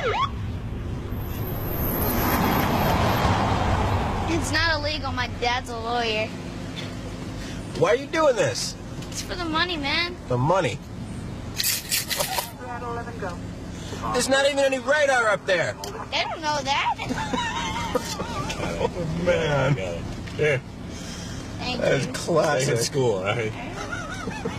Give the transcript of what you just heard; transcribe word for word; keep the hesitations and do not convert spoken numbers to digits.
It's not illegal. My dad's a lawyer. Why are you doing this? It's for the money, man. The money. There's not even any radar up there. They don't know that. Oh, man. Yeah. Thank That is you. classic. Stay in school, all right?